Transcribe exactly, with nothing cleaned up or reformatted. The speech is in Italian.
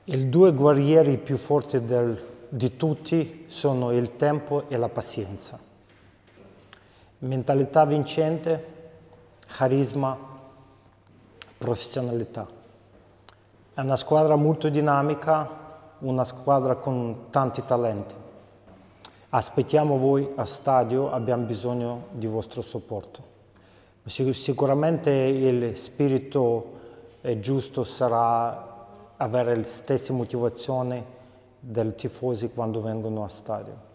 I due guerrieri più forti del, di tutti sono il tempo e la pazienza. Mentalità vincente, carisma, professionalità. È una squadra molto dinamica, una squadra con tanti talenti. Aspettiamo voi a stadio, abbiamo bisogno di vostro supporto. Sicuramente il spirito giusto sarà avere le stesse motivazioni dei tifosi quando vengono a stadio.